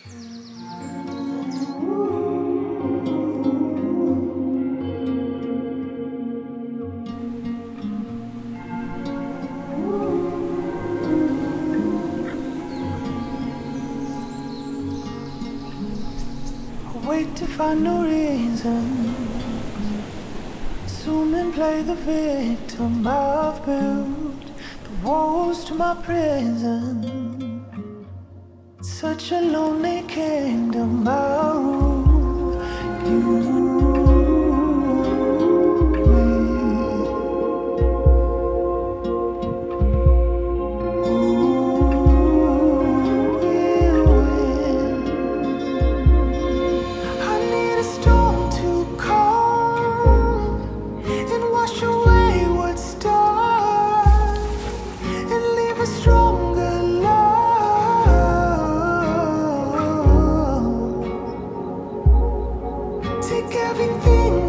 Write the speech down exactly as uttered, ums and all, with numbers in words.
Wait to find no reason. Assume and play the victim. I've built the walls to my prison. It's such a lonely kingdom I rule. You take everything